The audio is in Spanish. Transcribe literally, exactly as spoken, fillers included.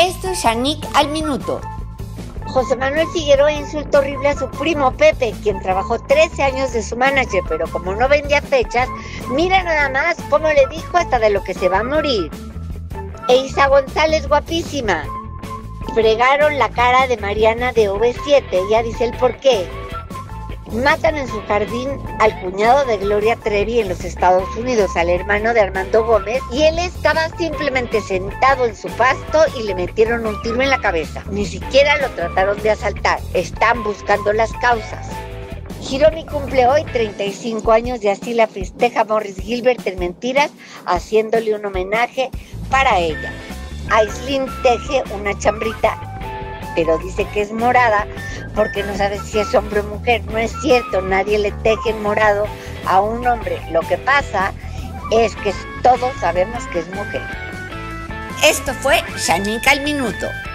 Esto es Shanique al minuto. José Manuel Figueroa insultó horrible a su primo Pepe, quien trabajó trece años de su manager, pero como no vendía fechas, mira nada más cómo le dijo hasta de lo que se va a morir. E Isa González, guapísima. Fregaron la cara de Mariana de O V siete, ya dice el por qué. Matan en su jardín al cuñado de Gloria Trevi en los Estados Unidos, al hermano de Armando Gómez, y él estaba simplemente sentado en su pasto y le metieron un tiro en la cabeza. Ni siquiera lo trataron de asaltar, están buscando las causas. Hiromi cumple hoy treinta y cinco años y así la festeja Morris Gilbert en Mentiras, haciéndole un homenaje para ella. Aislinn teje una chambrita, pero dice que es morada porque no sabe si es hombre o mujer. No es cierto, nadie le teje en morado a un hombre. Lo que pasa es que todos sabemos que es mujer. Esto fue Shanique al minuto.